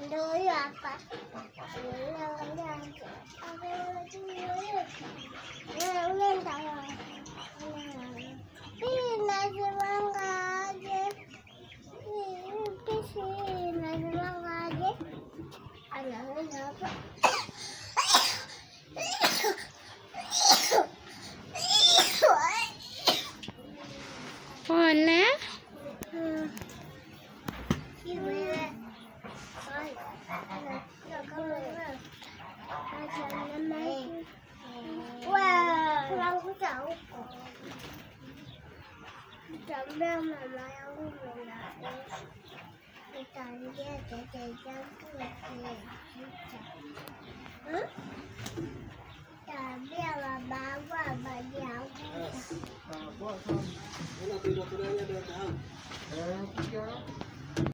Dulu apa? Ulang tahun. Pina semangka aja. Pina semangka aja. Anaknya apa? Hola. Sampai mama yang menangis, kita lihat jajan kecil. Tapi sama bawa bagi aku.